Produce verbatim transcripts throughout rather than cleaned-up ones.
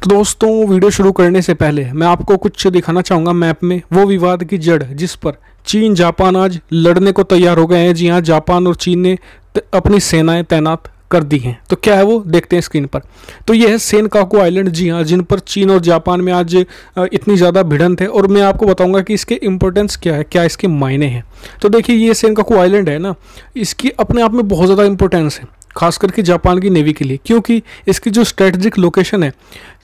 तो दोस्तों, वीडियो शुरू करने से पहले मैं आपको कुछ दिखाना चाहूँगा मैप में वो विवाद की जड़ जिस पर चीन जापान आज लड़ने को तैयार हो गए हैं। जी हाँ, जापान और चीन ने अपनी सेनाएं तैनात कर दी हैं। तो क्या है वो देखते हैं स्क्रीन पर। तो ये है सेनकाकू आइलैंड। जी हाँ, जिन पर चीन और जापान में आज इतनी ज़्यादा भिड़ंत है और मैं आपको बताऊंगा कि इसके इम्पोर्टेंस क्या है, क्या इसके मायने हैं। तो देखिए, ये सेनकाकू आइलैंड है ना, इसकी अपने आप में बहुत ज़्यादा इंपॉर्टेंस है, खास करके जापान की नेवी के लिए, क्योंकि इसकी जो स्ट्रेटजिक लोकेशन है,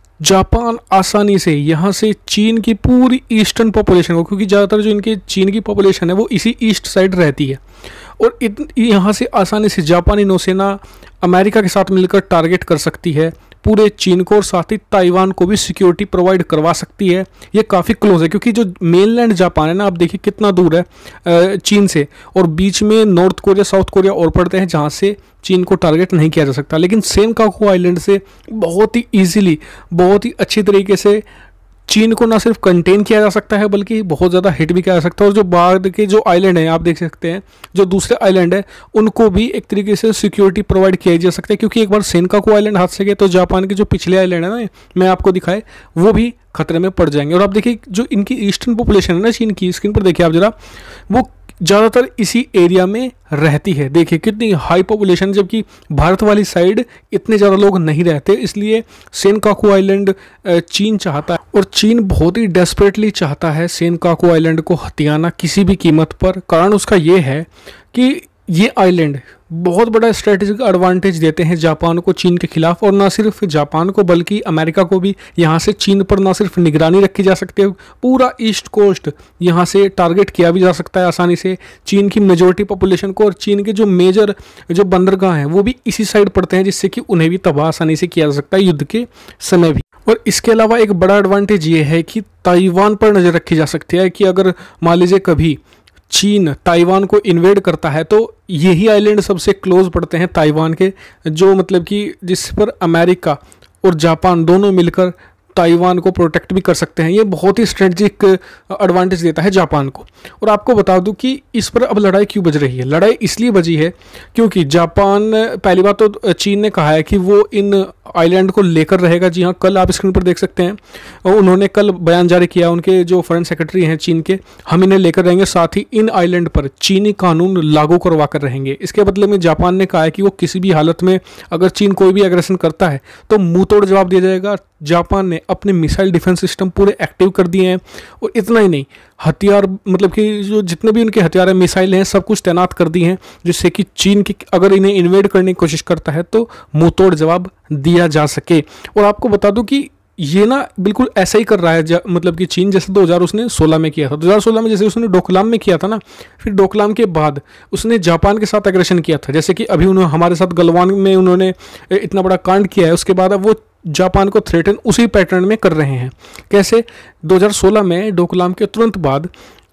जापान आसानी से यहाँ से चीन की पूरी ईस्टर्न पॉपुलेशन को, क्योंकि ज़्यादातर जो इनके चीन की पॉपुलेशन है वो इसी ईस्ट साइड रहती है, और यहाँ से आसानी से जापानी नौसेना अमेरिका के साथ मिलकर टारगेट कर सकती है पूरे चीन को, और साथ ही ताइवान को भी सिक्योरिटी प्रोवाइड करवा सकती है। ये काफ़ी क्लोज है, क्योंकि जो मेनलैंड जापान है ना, आप देखिए कितना दूर है चीन से, और बीच में नॉर्थ कोरिया साउथ कोरिया और पड़ते हैं जहाँ से चीन को टारगेट नहीं किया जा सकता। लेकिन सेनकाकू आइलैंड से बहुत ही ईजिली, बहुत ही अच्छी तरीके से चीन को ना सिर्फ कंटेन किया जा सकता है बल्कि बहुत ज़्यादा हिट भी किया जा सकता है। और जो बाद के जो आइलैंड हैं, आप देख सकते हैं जो दूसरे आइलैंड है, उनको भी एक तरीके से सिक्योरिटी प्रोवाइड किया जा सकता है, क्योंकि एक बार सेनकाकू आइलैंड हाथ से गए तो जापान के जो पिछले आइलैंड है ना, मैं आपको दिखाए, वो भी खतरे में पड़ जाएंगे। और आप देखिए जो इनकी ईस्टर्न पॉपुलेशन है ना चीन की, स्क्रीन पर देखिए आप जरा, वो ज़्यादातर इसी एरिया में रहती है। देखिए कितनी हाई पॉपुलेशन, जबकि भारत वाली साइड इतने ज़्यादा लोग नहीं रहते। इसलिए सेनकाकू आइलैंड चीन चाहता है, और चीन बहुत ही डेस्परेटली चाहता है सेनकाकू आइलैंड को हथियाना किसी भी कीमत पर। कारण उसका ये है कि ये आइलैंड बहुत बड़ा स्ट्रेटेजिक एडवांटेज देते हैं जापान को चीन के खिलाफ, और ना सिर्फ जापान को बल्कि अमेरिका को भी। यहाँ से चीन पर ना सिर्फ निगरानी रखी जा सकती है, पूरा ईस्ट कोस्ट यहाँ से टारगेट किया भी जा सकता है आसानी से, चीन की मेजोरिटी पॉपुलेशन को। और चीन के जो मेजर जो बंदरगाह हैं वो भी इसी साइड पड़ते हैं, जिससे कि उन्हें भी तबाह आसानी से किया जा सकता है युद्ध के समय भी। और इसके अलावा एक बड़ा एडवांटेज ये है कि ताइवान पर नज़र रखी जा सकती है कि अगर मान लीजिए कभी चीन ताइवान को इन्वेड करता है तो यही आइलैंड सबसे क्लोज पड़ते हैं ताइवान के, जो मतलब कि जिस पर अमेरिका और जापान दोनों मिलकर ताइवान को प्रोटेक्ट भी कर सकते हैं। ये बहुत ही स्ट्रेटजिक एडवांटेज देता है जापान को। और आपको बता दूं कि इस पर अब लड़ाई क्यों बज रही है। लड़ाई इसलिए बजी है क्योंकि जापान, पहली बात तो चीन ने कहा है कि वो इन आइलैंड को लेकर रहेगा। जी हाँ, कल आप स्क्रीन पर देख सकते हैं, और उन्होंने कल बयान जारी किया, उनके जो फॉरेन सेक्रेटरी हैं चीन के, हम इन्हें लेकर रहेंगे, साथ ही इन आइलैंड पर चीनी कानून लागू करवा कर रहेंगे। इसके बदले में जापान ने कहा है कि वो किसी भी हालत में अगर चीन कोई भी एग्रेशन करता है तो मुंह तोड़ जवाब दिया जाएगा। जापान ने अपने मिसाइल डिफेंस सिस्टम पूरे एक्टिव कर दिए हैं, और इतना ही नहीं, हथियार मतलब कि जो जितने भी उनके हथियार हैं, मिसाइल हैं, सब कुछ तैनात कर दिए हैं, जिससे कि चीन की अगर इन्हें इन्वेड करने की कोशिश करता है तो मुंह तोड़ जवाब दिया जा सके। और आपको बता दूं कि ये ना बिल्कुल ऐसा ही कर रहा है, मतलब कि चीन जैसे दो हज़ार उसने सोलह में किया था। दो हज़ार सोलह में जैसे उसने डोकलाम में किया था ना, फिर डोकलाम के बाद उसने जापान के साथ एग्रेशन किया था, जैसे कि अभी उन्होंने हमारे साथ गलवान में उन्होंने इतना बड़ा कांड किया है। उसके बाद अब वो जापान को थ्रेटन उसी पैटर्न में कर रहे हैं। कैसे? दो हज़ार सोलह में डोकलाम के तुरंत बाद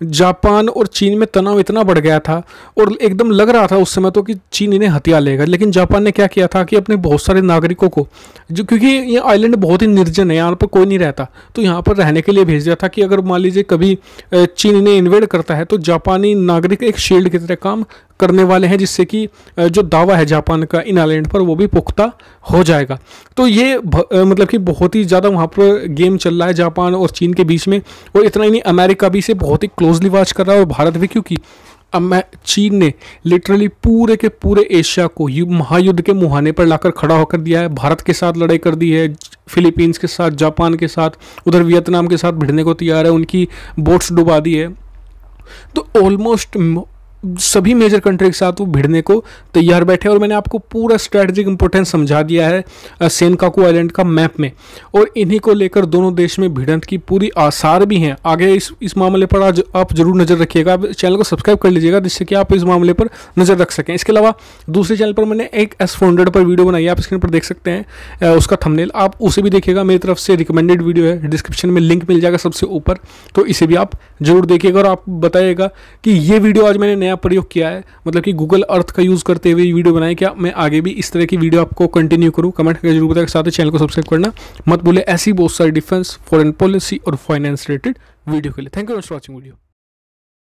जापान और चीन में तनाव इतना बढ़ गया था, और एकदम लग रहा था उस समय तो कि चीन इन्हें हथियार लेगा। लेकिन जापान ने क्या किया था कि अपने बहुत सारे नागरिकों को, जो क्योंकि ये आइलैंड बहुत ही निर्जन है, यहाँ पर कोई नहीं रहता, तो यहाँ पर रहने के लिए भेज दिया था कि अगर मान लीजिए कभी चीन इन्हें इन्वेड करता है तो जापानी नागरिक एक शील्ड की तरह काम करने वाले हैं, जिससे कि जो दावा है जापान का इन आइलैंड पर वो भी पुख्ता हो जाएगा। तो ये मतलब कि बहुत ही ज़्यादा वहाँ पर गेम चल रहा है जापान और चीन के बीच में। और इतना ही नहीं, अमेरिका भी इसे बहुत ही क्लोजली वॉच कर रहा है, और भारत भी, क्योंकि अब चीन ने लिटरली पूरे के पूरे एशिया को महायुद्ध के मुहाने पर लाकर खड़ा होकर दिया है। भारत के साथ लड़ाई कर दी है, फिलीपींस के साथ, जापान के साथ, उधर वियतनाम के साथ भिड़ने को तैयार है, उनकी बोट्स डुबा दी है। तो ऑलमोस्ट सभी मेजर कंट्री के साथ वो भिड़ने को तैयार बैठे। और मैंने आपको पूरा स्ट्रैटेजिक इंपॉर्टेंस समझा दिया है सेनकाकू आइलैंड का मैप में, और इन्हीं को लेकर दोनों देश में भिड़ंत की पूरी आसार भी हैं। आगे इस इस मामले पर आज आप जरूर नज़र रखिएगा, आप चैनल को सब्सक्राइब कर लीजिएगा, जिससे कि आप इस मामले पर नज़र रख सकें। इसके अलावा दूसरे चैनल पर मैंने एक एस फोर हंड्रेड पर वीडियो बनाई है, आप स्क्रीन पर देख सकते हैं उसका थंबनेल, आप उसे भी देखिएगा। मेरी तरफ से रिकमेंडेड वीडियो है, डिस्क्रिप्शन में लिंक मिल जाएगा सबसे ऊपर, तो इसे भी आप जरूर देखिएगा। और आप बताइएगा कि ये वीडियो आज मैंने नया प्रयोग किया है, मतलब कि गूगल अर्थ का यूज़ करते हुए वीडियो बनाए, क्या मैं आगे भी इस तरह की वीडियो आपको कंटिन्यू करूं? कमेंट करके जरूर बताएं, साथ ही चैनल को सब्सक्राइब करना मत भूलें ऐसी बहुत सारी डिफेंस, फॉरेन पॉलिसी और फाइनेंस रिलेटेड वीडियो के लिए। Thank you for watching video.